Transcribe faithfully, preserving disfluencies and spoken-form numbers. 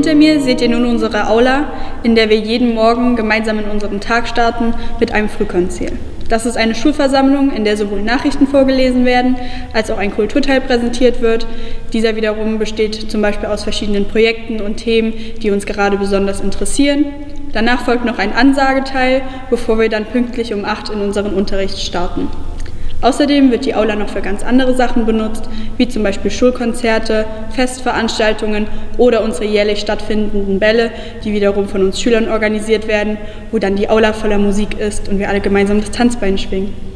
Hinter mir seht ihr nun unsere Aula, in der wir jeden Morgen gemeinsam in unseren Tag starten mit einem Frühkonzil. Das ist eine Schulversammlung, in der sowohl Nachrichten vorgelesen werden, als auch ein Kulturteil präsentiert wird. Dieser wiederum besteht zum Beispiel aus verschiedenen Projekten und Themen, die uns gerade besonders interessieren. Danach folgt noch ein Ansageteil, bevor wir dann pünktlich um acht in unseren Unterricht starten. Außerdem wird die Aula noch für ganz andere Sachen benutzt, wie zum Beispiel Schulkonzerte, Festveranstaltungen oder unsere jährlich stattfindenden Bälle, die wiederum von uns Schülern organisiert werden, wo dann die Aula voller Musik ist und wir alle gemeinsam das Tanzbein schwingen.